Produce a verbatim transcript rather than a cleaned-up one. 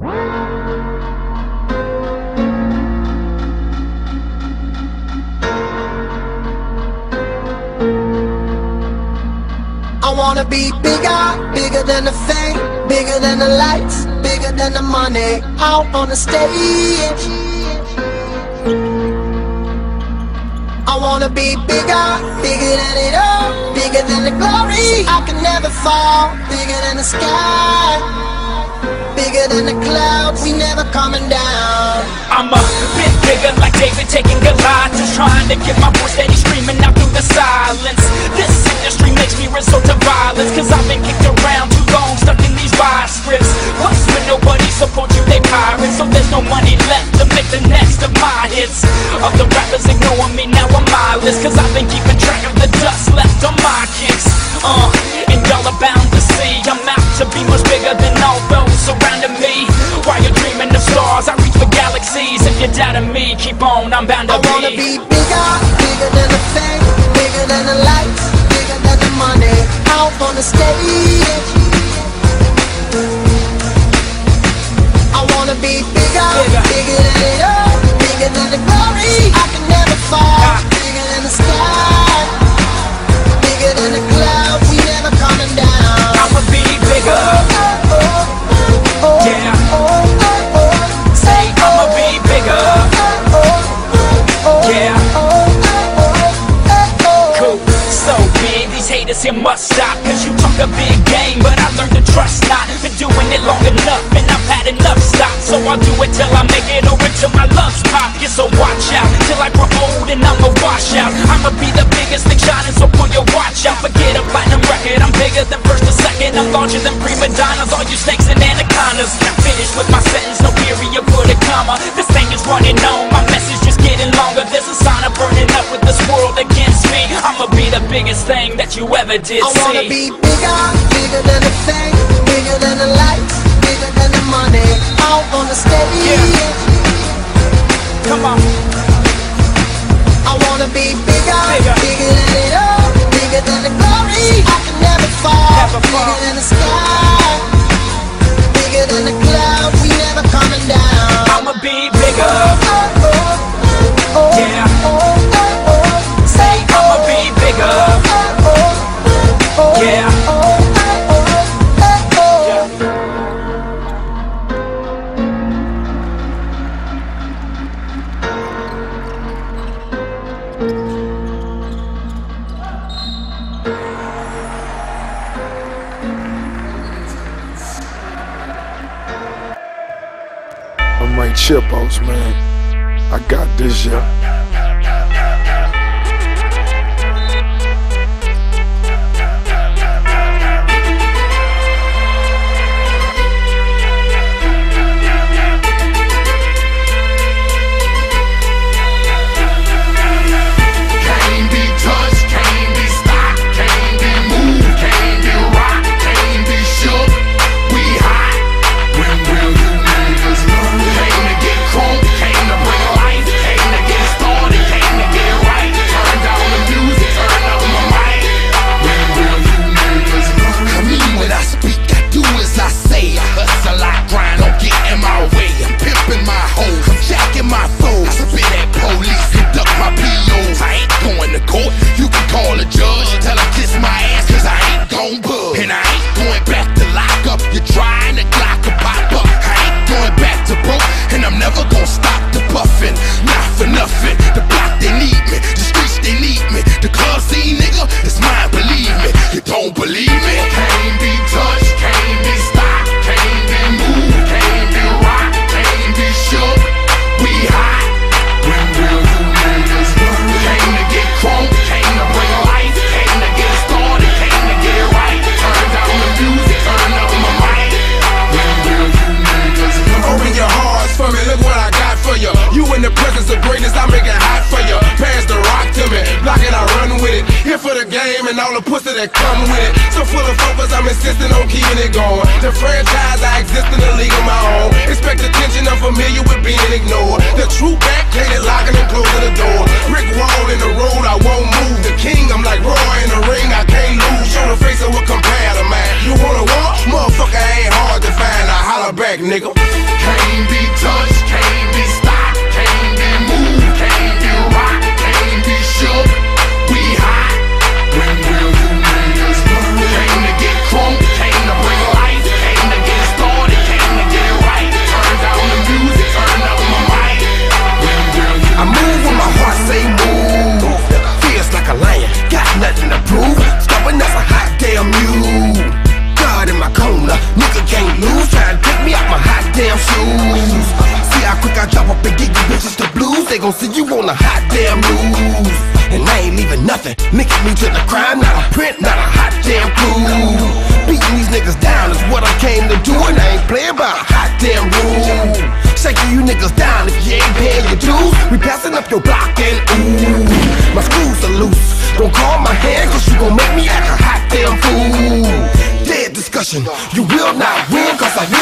I wanna be bigger, bigger than the fame, bigger than the lights, bigger than the money. Out on the stage, I wanna be bigger, bigger than it all, bigger than the glory. I can never fall, bigger than the sky, bigger than the clouds, we never coming down. I'm a bit bigger like David taking Goliath, just trying to get my voice steady screaming out through the silence. This industry makes me resort to violence, cause I've been kicked around too long, stuck in these wide scripts. Plus when nobody supports you, they pirates, so there's no money left to make the next of my hits. Other rappers ignoring me, now I'm mindless, cause I've been keeping track of the dust left on my kicks. Uh, and y'all are bound to see I'm out to be much bigger than all those surrounding me. While you're dreaming of stars, I reach for galaxies. If you're doubting me, keep on, I'm bound to I wanna be bigger, bigger than the fame, bigger than the lights, bigger than the money. Out on the stage, I wanna be bigger, bigger, bigger than it all, bigger than the glory. I can never fall, bigger than the sky, bigger than the clouds, we never coming down. I'ma be bigger, yeah. Say I'ma be bigger, yeah. Cool, so big, these haters here must stop, cause you talk a big game, but I learned to trust not. Been doing it long enough, and I've had enough stops, so I'll do it till I make it or until my lungs pop. Yeah, so watch out, till I grow old and I'ma wash out. I'ma be the biggest thing shining, so pull your watch out. Forget a platinum record, I'm bigger than first or second. I'm larger than prima donnas, all you snakes and anacondas. Not finished with my sentence, no period, put a comma. This thing is running on, my message just getting longer. There's a sign of burning up with this world against me. I'ma be the biggest thing that you ever did see. I wanna be bigger, bigger than the fame, bigger than the lights, bigger than the money. Out on the stage, yeah. Come on. I wanna be bigger, Bigger. bigger than it all, bigger than the glory. I can never fall, Never fall. bigger than the sky, bigger than the clouds, we never coming down. I'ma be bigger, yeah. Say I'ma be bigger, yeah. I'm like Chipos, man. I got this, yeah. And all the pussy that come with it. So full of focus, I'm insisting on keeping it going. The franchise, I exist in a league of my own. Expect attention, I'm familiar with being ignored. The true backhanded locking and closing the door. Brick wall in the road, I won't move. The king, I'm like Roy in the ring, I can't lose. Show the face of a compare to mine. You wanna walk? Motherfucker ain't hard to find. I holler back, nigga. damn shoes. See how quick I drop up and get you bitches the blues. They gon' see you on the hot damn news. And I ain't leaving nothing, linking me to the crime. Not a print, not a hot damn clue. Beating these niggas down is what I came to do, and I ain't playing by a hot damn rule. Shaking you niggas down if you ain't paying your dues. We passing up your block and ooh, my screws are loose. Don't call my hand cause you gon' make me act a hot damn fool. Dead discussion, you will not win cause I will